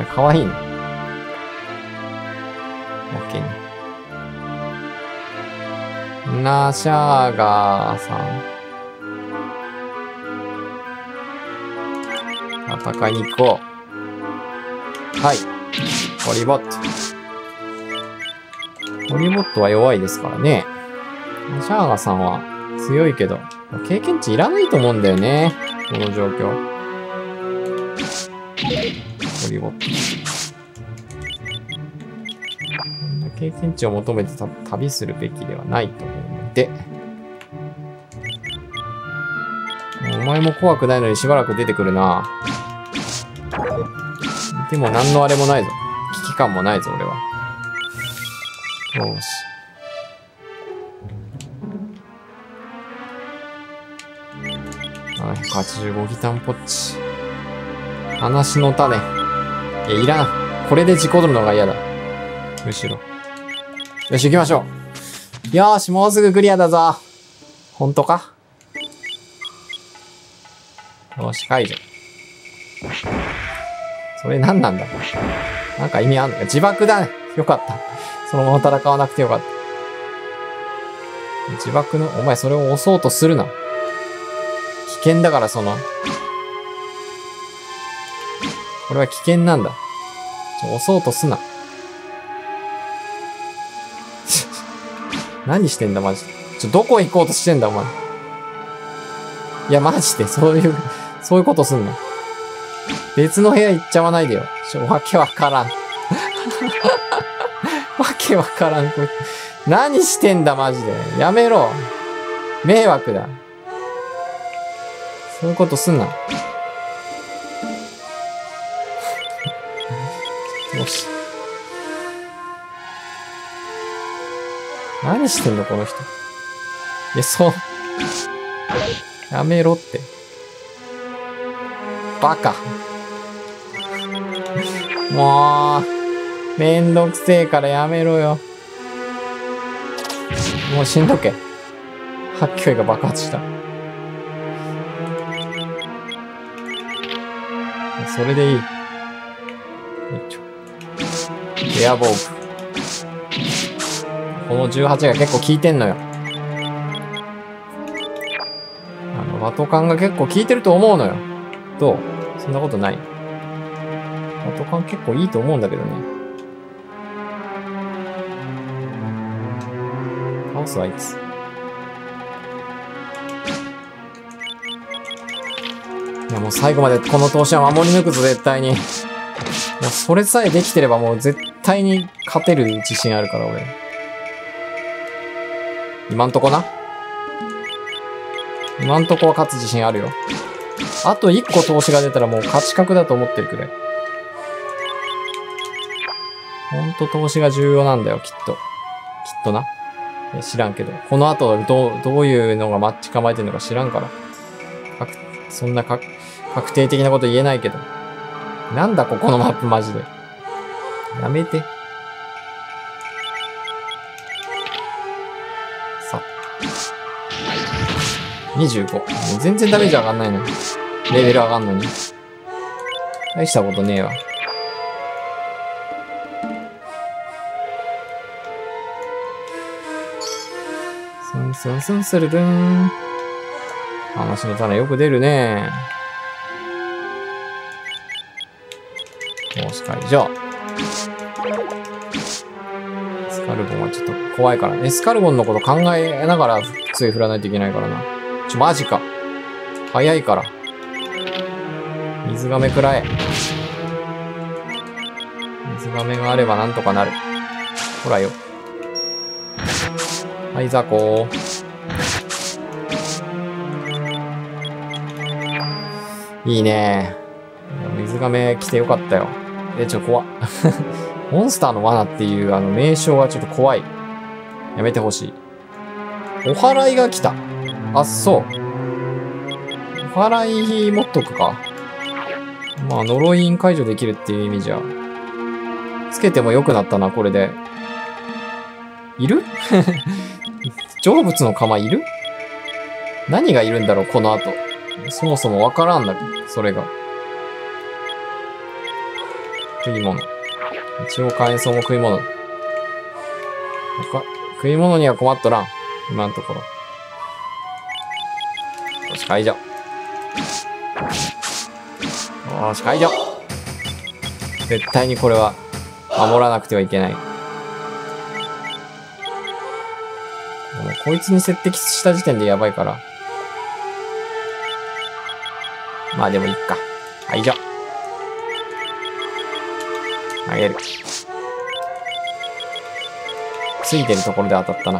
前かわいいの。やけに。ナシャーガーさん。戦いに行こう。はい。ホリボット。ホリボットは弱いですからね。ナシャーガーさんは強いけど、経験値いらないと思うんだよね。この状況。ホリボット。経験値を求めて旅するべきではないと思うので。お前も怖くないのにしばらく出てくるな。でも何のあれもないぞ。危機感もないぞ、俺は。よし。785ギタンポッチ。話の種。いや、いらん。これで事故るのが嫌だ。むしろ。よし、行きましょう。よーし、もうすぐクリアだぞ。ほんとか？よし、解除。それ何なんだ？なんか意味あんのか？自爆だね。よかった。そのまま戦わなくてよかった。自爆の、お前それを押そうとするな。危険だから、これは危険なんだ。押そうとすな。何してんだ、マジで。どこ行こうとしてんだ、お前。いや、マジで、そういうことすんの。別の部屋行っちゃわないでよ。わけわからん。わけわからん、こいつ。何してんだ、マジで。やめろ。迷惑だ。そういうことすんな。よし。何してんの、この人。いや、やめろって。バカ。もう、めんどくせえからやめろよ。もう死んどけ。発狂が爆発した。それでいい。エアボーグ。この18が結構効いてんのよ。バトカンが結構効いてると思うのよ。どう？そんなことない。バトカン結構いいと思うんだけどね。倒すあいつ。いやもう最後までこの投資は守り抜くぞ、絶対に。もうそれさえできてればもう絶対に勝てる自信あるから、俺。今んとこな。今んとこは勝つ自信あるよ。あと1個投資が出たらもう勝ち確だと思ってるくらい。ほんと投資が重要なんだよ、きっと。きっとな。知らんけど。この後どういうのがマッチ構えてるのか知らんから。そんな確定的なこと言えないけど。なんだここのマップマジで。やめて。さ。25。全然ダメージ上がんないのに。レベル上がんのに。大したことねえわ。スンスンスルルン。話の種よく出るね。もし解除。エスカルボンはちょっと怖いから。エスカルボンのこと考えながら杖振らないといけないからな。マジか。早いから。水亀くらえ。水亀があればなんとかなる。ほらよ。はい、ザコー。いいね。水亀来てよかったよ。怖っ。モンスターの罠っていう名称はちょっと怖い。やめてほしい。お祓いが来た。あ、そう。お祓い持っとくか。まあ、呪い解除できるっていう意味じゃ。つけても良くなったな、これで。いる成仏の釜いる？何がいるんだろう、この後。そもそもわからんだ、それが。 食い物。一応火炎草も食い物。食い物には困っとらん。今のところ。よし、解除。よし、解除。絶対にこれは守らなくてはいけない。でもこいつに接敵した時点でやばいから。まあでもいっか。解除。投げる。ついてるところで当たったな。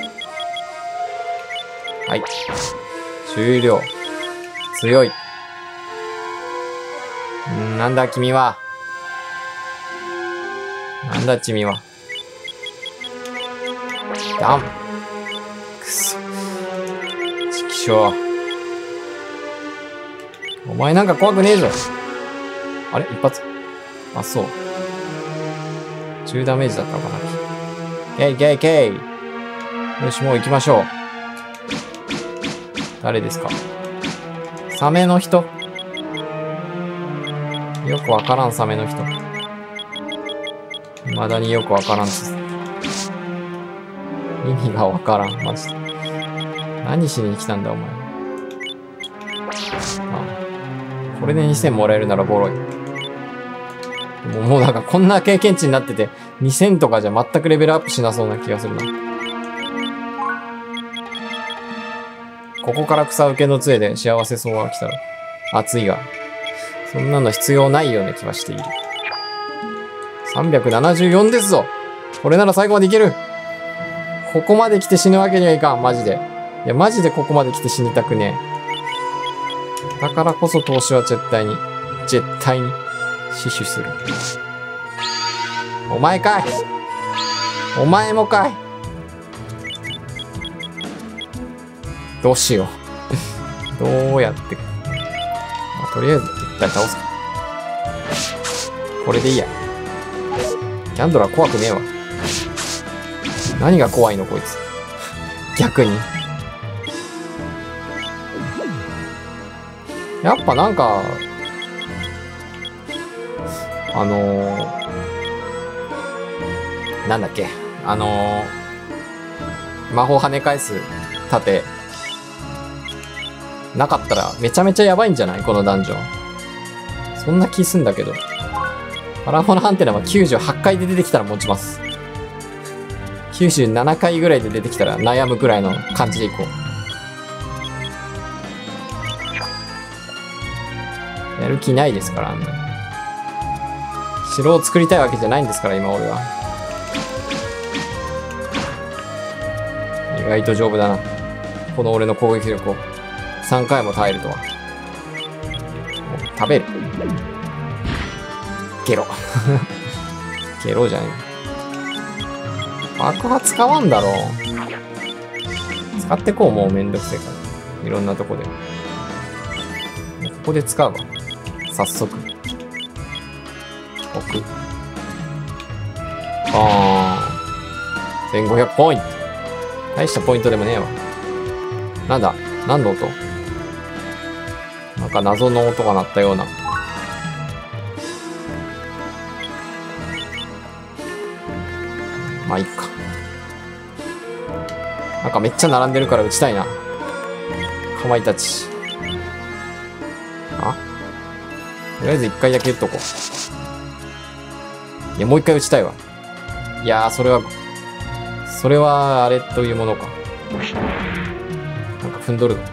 はい。終了。強い。なんだ君は。なんだ君は。ダン。くそ。ちきしょう。お前なんか怖くねえぞ。あれ一発。あ、そう。10ダメージだったのかな。ケイケイケイ。よし、もう行きましょう。誰ですか？サメの人。よくわからんサメの人。未だによくわからんつ。意味がわからん、マジで。何しに来たんだ、お前。あ、これで2000もらえるならボロい。もうなんかこんな経験値になってて、2000とかじゃ全くレベルアップしなそうな気がするな。ここから草受けの杖で幸せそうが来たら、熱いが。そんなの必要ないような気はしている。374ですぞ。これなら最後までいける。ここまで来て死ぬわけにはいかん、マジで。いや、マジでここまで来て死にたくねえ。だからこそ投資は絶対に死守する。お前かい。お前もかい。どうしよう。どうやって。まあ、とりあえず一回倒すか。これでいいや。キャンドラ怖くねえわ。何が怖いのこいつ。逆に。やっぱなんか、なんだっけ。魔法跳ね返す盾。なかったらめちゃめちゃやばいんじゃないこのダンジョン。そんな気すんだけど。パラフォナアンテナは98回で出てきたら持ちます。97回ぐらいで出てきたら悩むぐらいの感じでいこう。やる気ないですから、城を作りたいわけじゃないんですから、今俺は。意外と丈夫だな。この俺の攻撃力を3回も耐えるとは。食べる。ゲロ。ゲロじゃねえ。爆破使わんだろう。使ってこう、もうめんどくせえから。いろんなとこで。ここで使うわ。早速。置く。1500ポイント。大したポイントでもねえわ。なんだ？何の音？なんか謎の音が鳴ったような。まあいっか。なんかめっちゃ並んでるから撃ちたいな。かまいたち。あ？とりあえず一回だけ撃っとこう。いや、もう一回撃ちたいわ。いやー、それは、あれというものか。なんか踏んどるの。思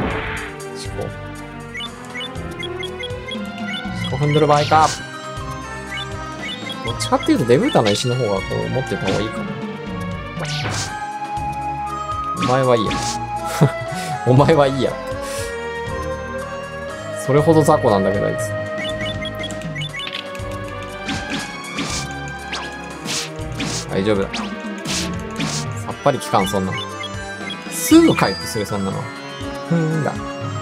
考踏んどる場合か。どっちかっていうとデブータの石の方がこう持ってた方がいいかな。お前はいいや。お前はいいや。それほど雑魚なんだけどあいつ。大丈夫だ。さっぱり効かん、そんなの。すぐ回復する、そんなの。だ。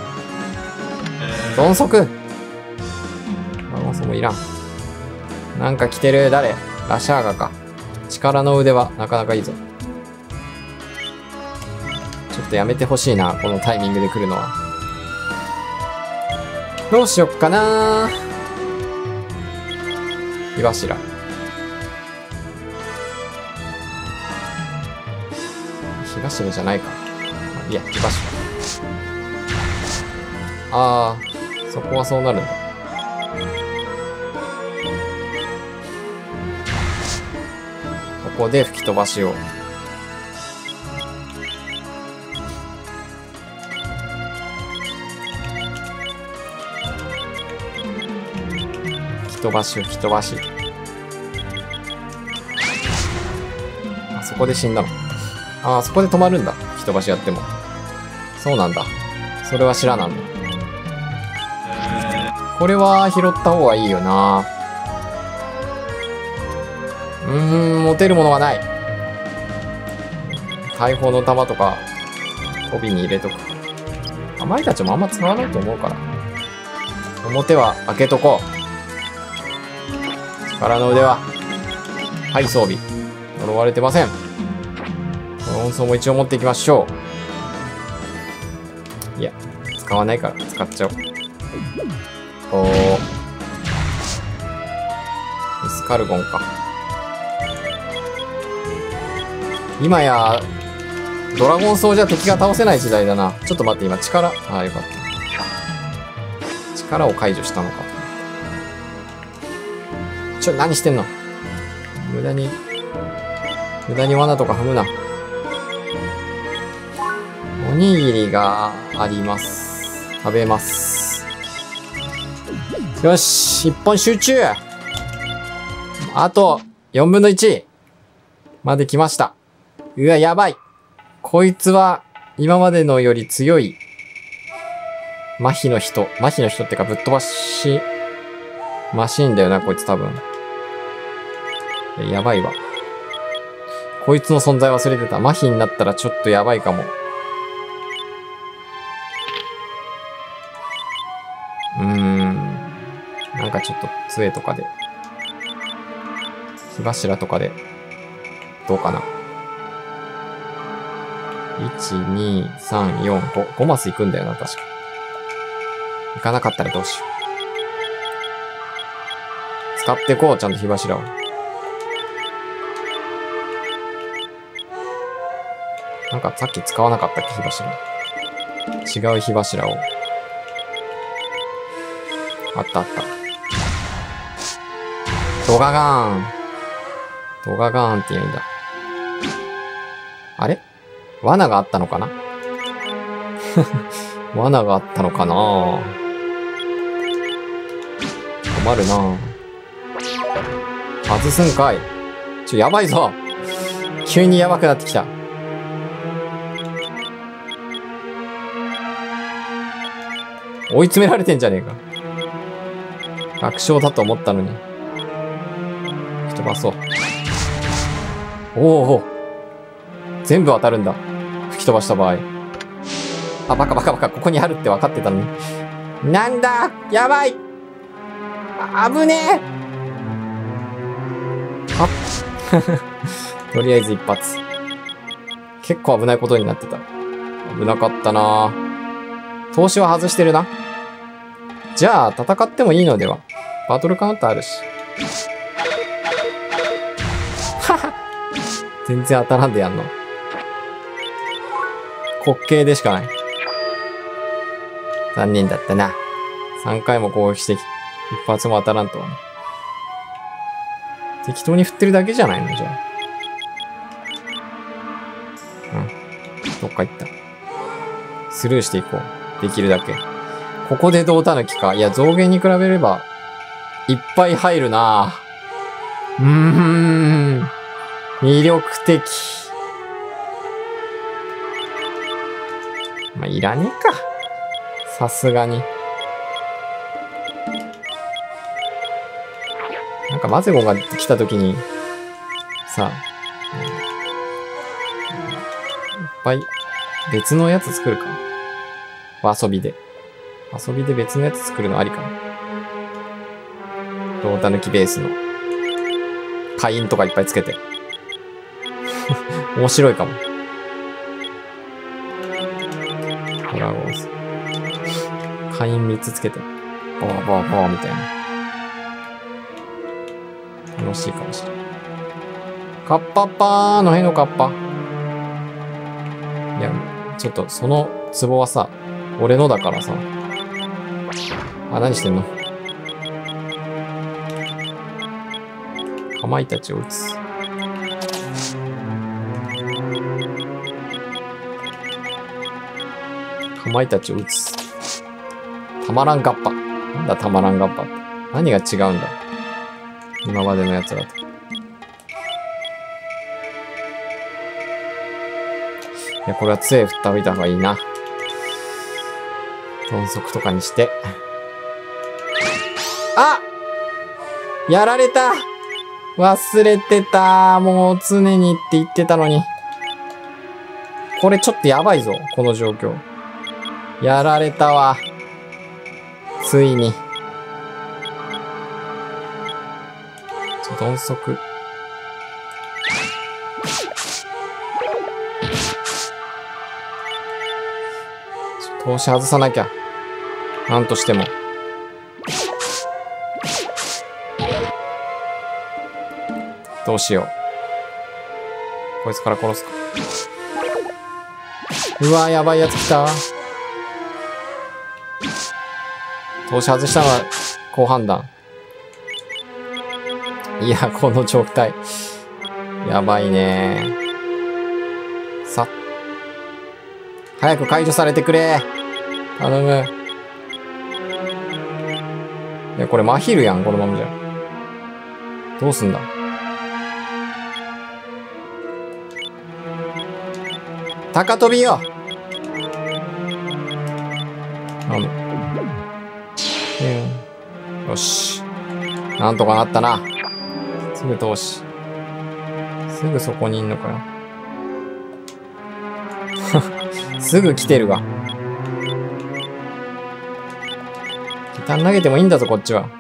鈍足。もいらん。なんか来てる。誰？ラシャーガか。力の腕はなかなかいいぞ。ちょっとやめてほしいな、このタイミングで来るのは。どうしよっかな。 火柱。火柱じゃないか。いや、火柱。ああ、そこはそうなるんだ。ここで吹き飛ばしを。吹き飛ばし、吹き飛ばし。あそこで死んだの。ああ、そこで止まるんだ。吹き飛ばしやっても。そうなんだ。それは知らなんだ。これは拾った方がいいよな。持てるものがない。大砲の弾とか、帯に入れとく。お前たちもあんま使わないと思うから。表は開けとこう。力の腕は。はい、装備。呪われてません。この音奏も一応持っていきましょう。いや、使わないから使っちゃおう。おー。ミスカルゴンか。今や、ドラゴンソーじゃ敵が倒せない時代だな。ちょっと待って、今力、ああ、よかった。力を解除したのか。何してんの？無駄に罠とか踏むな。おにぎりがあります。食べます。よし、一本集中。あと、4分の1まで来ました。うわ、やばい。こいつは、今までのより強い、麻痺の人ってかぶっ飛ばし、マシーンだよな、こいつ多分。やばいわ。こいつの存在忘れてた。麻痺になったらちょっとやばいかも。なんかちょっと杖とかで。火柱とかで。どうかな。1、2、3、4、5。5マス行くんだよな、確か。行かなかったらどうしよう。使ってこう、ちゃんと火柱を。なんかさっき使わなかったっけ、火柱。違う火柱を。あったあった。ドガガーン。ドガガーンって言うんだ。あれ？罠があったのかな罠があったのかな。困るな。外すんかい。やばいぞ。急にやばくなってきた。追い詰められてんじゃねえか。楽勝だと思ったのに。吹き飛ばそう。おお。全部当たるんだ。吹き飛ばした場合。あ、バカ。ここにあるって分かってたのに。なんだ！やばい！危ねえ！はっ。とりあえず一発。結構危ないことになってた。危なかったなぁ。投資は外してるな。じゃあ、戦ってもいいのでは？バトルカウンターあるし。はは。全然当たらんでやんの。滑稽でしかない。残念だったな。3回も攻撃して一発も当たらんとはね。適当に振ってるだけじゃないのじゃあ。どっか行った。スルーしていこう。できるだけ。ここで胴たぬきか。いや、増減に比べれば、いっぱい入るな。魅力的。まあ、いらねえか。さすがに。なんかマゼゴンが来た時に、さ、いっぱい別のやつ作るか。遊びで別のやつ作るのありかな。胴たぬきベースの。火印とかいっぱいつけて。面白いかも。ドラゴンス。火印3つつけて。ボーボーボーみたいな。 楽しいかもしれない。カッパッパーのへのカッパ。いや、ちょっとその壺はさ、俺のだからさ。あ、何してんの？かまいたちを撃つ。かまいたちを撃つ。たまらんガッパ。なんだたまらんガッパって。何が違うんだ？今までのやつだと。いや、これは杖振っておいた方がいいな。豚足とかにして。あ！やられた！忘れてた。もう常にって言ってたのに。これちょっとやばいぞ。この状況。やられたわ。ついに。豚足。投資外さなきゃ。なんとしても。どうしよう。こいつから殺すか。うわ、やばいやつ来た。投資外したのは好判断。いや、この状態。やばいね。さ。早く解除されてくれ。頼む。いや、これマヒルやん、このままじゃ。どうすんだ？高飛びよ。よし。なんとかなったな。すぐ投資。すぐそこにいんのかよ。すぐ来てるわ。ギター投げてもいいんだぞ、こっちは。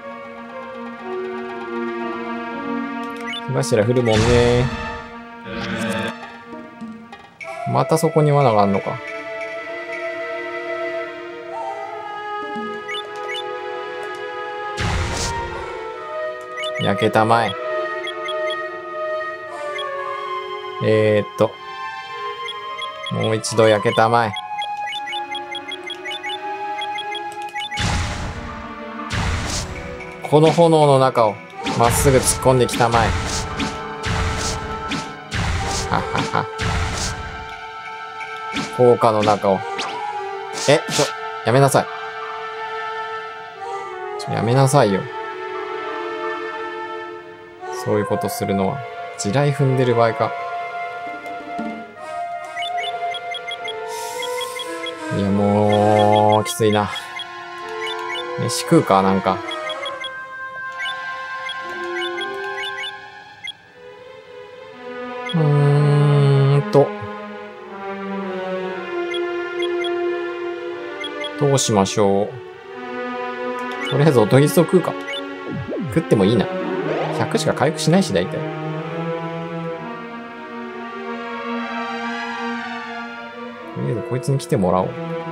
火柱降るもんね。またそこに罠があんのか。焼けたまえ。もう一度焼けたまえ。この炎の中をまっすぐ突っ込んできたまえ。ははは。効果の中を。やめなさい。やめなさいよ。そういうことするのは、地雷踏んでる場合か。いや、もう、きついな。飯食うか、なんか。どうしましょう。とりあえず、おとぎすを食うか。食ってもいいな。100しか回復しないし、大体。とりあえず、こいつに来てもらおう。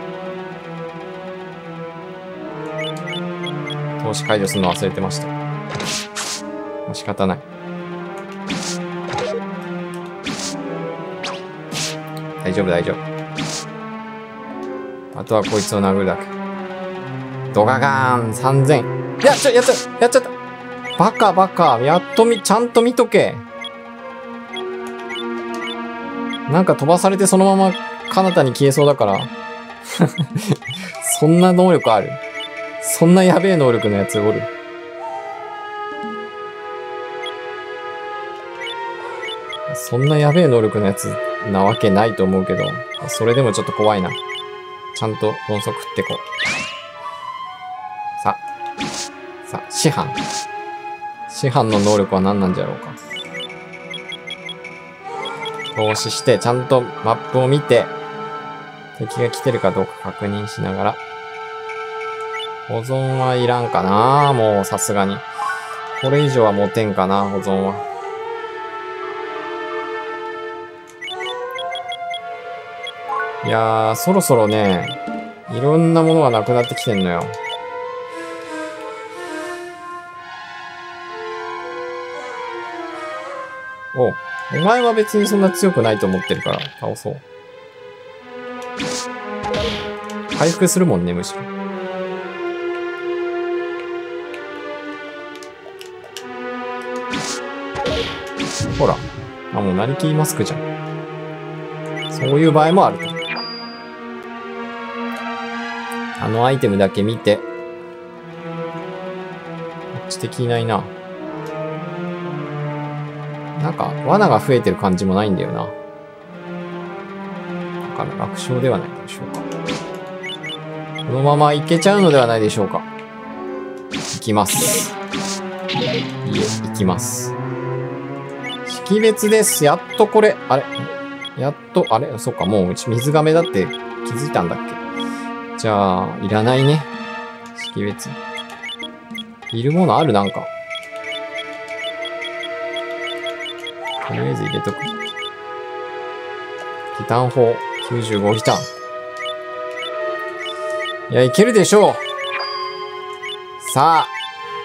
投資解除するの忘れてました。まあ、仕方ない。大丈夫、大丈夫。あとはこいつを殴るだけ。ドガガーン 3000。やっちゃった。バカ。ちゃんと見とけ。なんか飛ばされてそのまま彼方に消えそうだから。そんな能力ある？そんなやべえ能力のやつおる？そんなやべえ能力のやつなわけないと思うけど、それでもちょっと怖いな。ちゃんと豚足食ってこう。さ、師範の能力は何なんじゃろうか。投資して、ちゃんとマップを見て、敵が来てるかどうか確認しながら。保存はいらんかな、もうさすがに。これ以上は持てんかな、保存は。いやー、そろそろね、いろんなものがなくなってきてんのよ。 お前は別にそんな強くないと思ってるから倒そう。回復するもんね、むしろ。ほら。あ、もうなりきりマスクじゃん。そういう場合もあると。あのアイテムだけ見て。こっち敵いないな。なんか、罠が増えてる感じもないんだよな。だから楽勝ではないでしょうか。このままいけちゃうのではないでしょうか。いきます。いえ、いきます。識別です。やっとこれ、あれやっと、あれそっか、もううち水亀だって気づいたんだっけ。じゃあ、いらないね。識別。いるものあるなんか。とりあえず入れとく。ギタン砲、95ギタン。いや、いけるでしょう。さ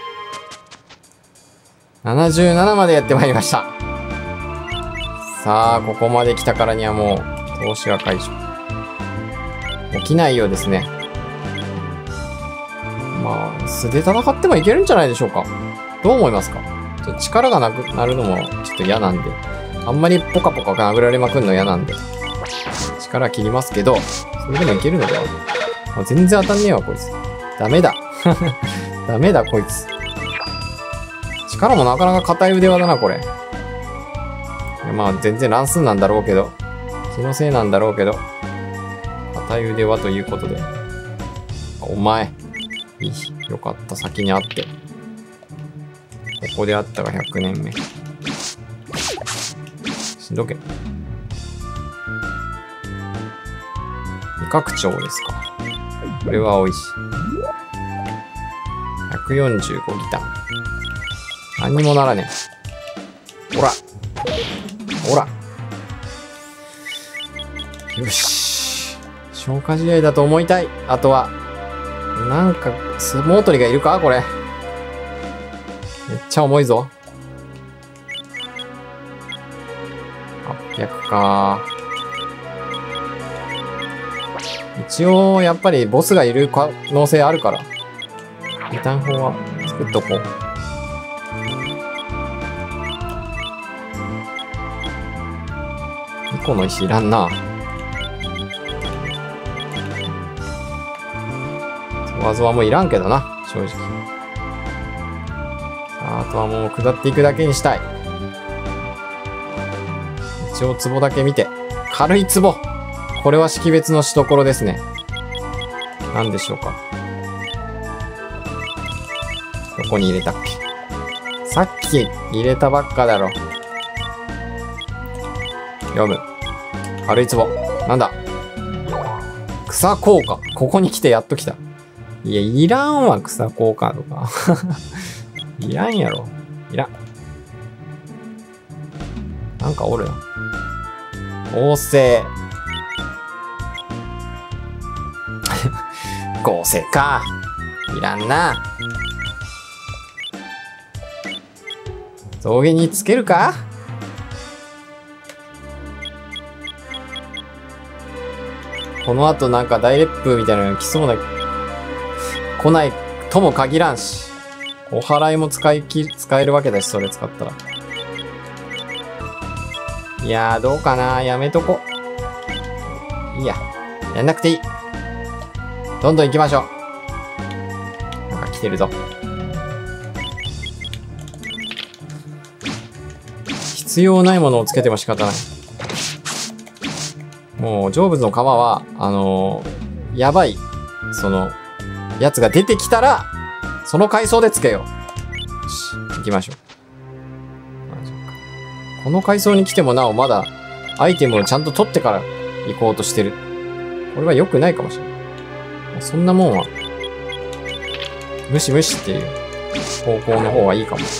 あ。77までやってまいりました。さあ、ここまで来たからにはもう、投資が解除。起きないようですね。まあ、素で戦ってもいけるんじゃないでしょうか。どう思いますか？ちょっと力がなくなるのもちょっと嫌なんで。あんまりポカポカ殴られまくんの嫌なんで。力切りますけど、それでもいけるのでは？あ、全然当たんねえわ、こいつ。ダメだ。ダメだ、こいつ。力もなかなか硬い腕輪だな、これ。まあ、全然乱数なんだろうけど、気のせいなんだろうけど、硬い腕輪ということで。お前。いい。よかった、先にあって。ここであったが100年目。しんどけ。味覚長ですか。これは美味しい。145ギター。何にもならねえ。ほら。ほら。よし。消化試合だと思いたい。あとは。なんか、相撲取りがいるかこれ。めっちゃ重いぞ。800か。一応、やっぱりボスがいる可能性あるから。ギタン砲は作っとこう。2個の石いらんな。ゾワゾワもいらんけどな、正直。さあ、あとはもう下っていくだけにしたい。一応壺だけ見て。軽い壺。これは識別のしどころですね。何でしょうか。どこに入れたっけ。さっき入れたばっかだろ。読む。軽い壺。なんだ。草効果。ここに来てやっと来た。いや、いらんわ、草効果とか。いらんやろ。いらん。なんかおるな。合成。合成か。いらんな。象牙につけるか？この後なんか大烈風みたいなの来そうな、来ないとも限らんし。お祓いも使えるわけだし、それ使ったら。いやー、どうかな。やめとこ。いいや。やんなくていい。どんどん行きましょう。なんか来てるぞ。必要ないものをつけても仕方ない。もう、成仏の釜は、やばい、やつが出てきたら、その階層でつけよう。よし、行きましょう。この階層に来てもなお、まだ、アイテムをちゃんと取ってから行こうとしてる。これは良くないかもしれない。そんなもんは、無視無視っていう方向の方がいいかも。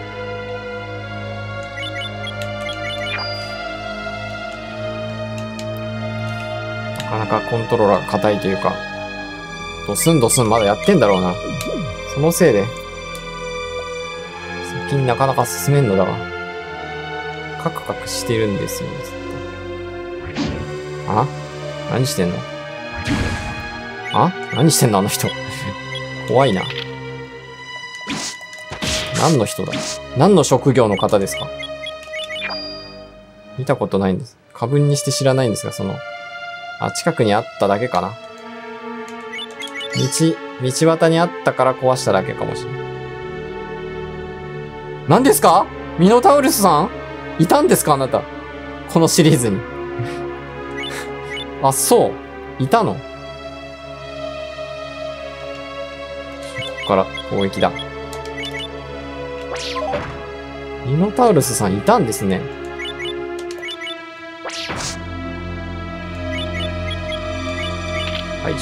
なかなかコントローラーが硬いというか、ドスンドスンまだやってんだろうな。そのせいで、先になかなか進めんのだが。 カクカクしてるんですよ、ずっと。あ？何してんの？あ？何してんのあの人。怖いな。何の人だ？何の職業の方ですか？見たことないんです。過分にして知らないんですが、近くにあっただけかな。道端にあったから壊しただけかもしれない。何ですか？ミノタウルスさん？いたんですかあなた。このシリーズに。あ、そう。いたの？ここから攻撃だ。ミノタウルスさんいたんですね。はい、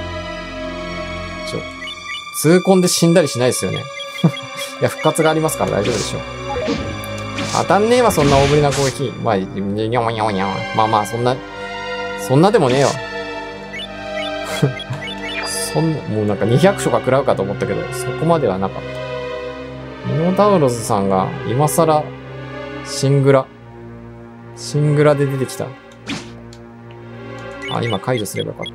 痛恨で死んだりしないですよね。いや、復活がありますから大丈夫でしょう。当たんねえわ、そんな大ぶりな攻撃。まあ、まあまあ、そんなでもねえわ。もうなんか200所か食らうかと思ったけど、そこまではなかった。ミノタウロスさんが今更、シングラで出てきた。あ、今解除すればよかった。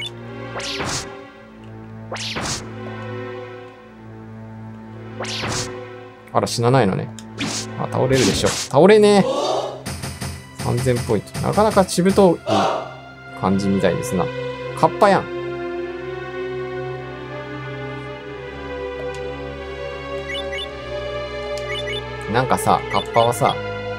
あら、死なないのね。あ、倒れるでしょ。倒れねえ。3000ポイント。なかなかしぶとい感じみたいですな。カッパやん。なんかさ、カッパはさ、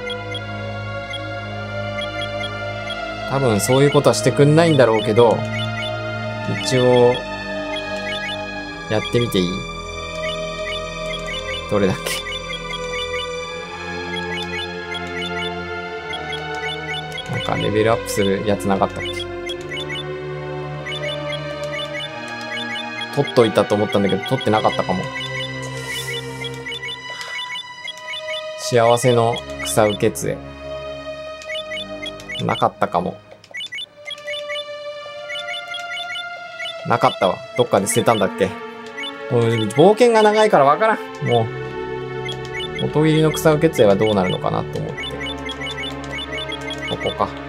多分そういうことはしてくんないんだろうけど、一応、やってみていい？どれだっけ？なんかレベルアップするやつなかったっけ？取っといたと思ったんだけど、取ってなかったかも。幸せの草受け杖。なかったかも。なかったわ。どっかで捨てたんだっけ？もう冒険が長いからわからん。もう、音切りの草受け杖はどうなるのかなと思って。ここか。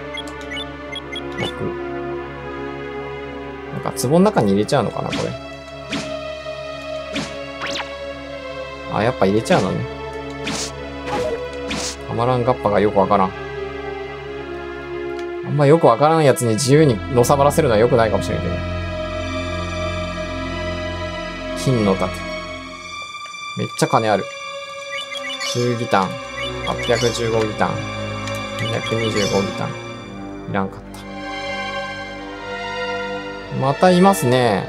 なんか壺の中に入れちゃうのかな、これ。あ、やっぱ入れちゃうのね。たまらんガッパがよくわからん。あんまよくわからんやつに自由にのさばらせるのはよくないかもしれんけど。金の盾。めっちゃ金ある。10ギタン。815ギタン。225ギタン。いらんかった。またいますね。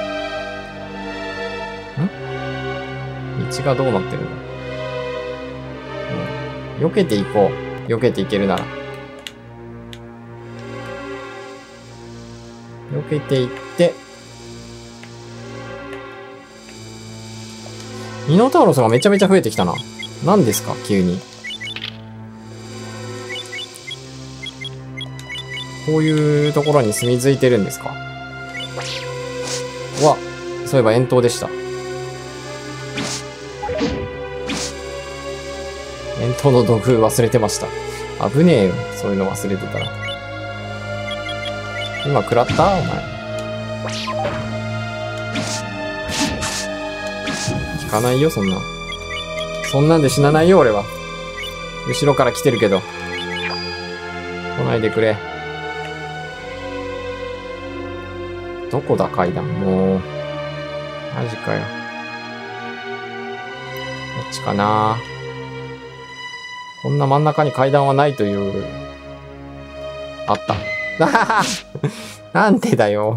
道がどうなってるんだ。避けていこう。避けていけるなら。避けていって。ミノタウロスがめちゃめちゃ増えてきたな。何ですか急に。こういうところに住み着いてるんですか？うわ、そういえば遠投でした。遠投の道具忘れてました。危ねえよ。そういうの忘れてたら。今食らったお前。効かないよ、そんな。そんなんで死なないよ、俺は。後ろから来てるけど。来ないでくれ。どこだ、階段。もう。マジかよ。こっちかな。こんな真ん中に階段はないという。あった。なんでだよ。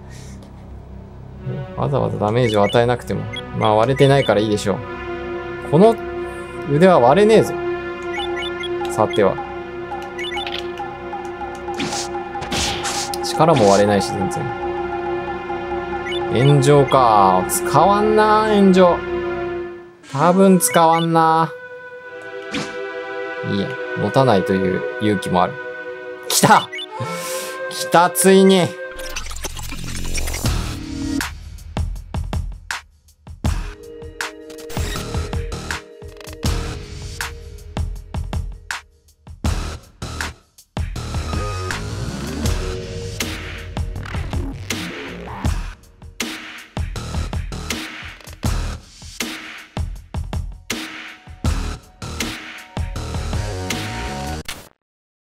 わざわざダメージを与えなくても。まあ割れてないからいいでしょう。この腕は割れねえぞ。さては。力も割れないし、全然。炎上か。使わんな、炎上。多分使わんな。いいや。持たないという勇気もある。来た！来た、ついに。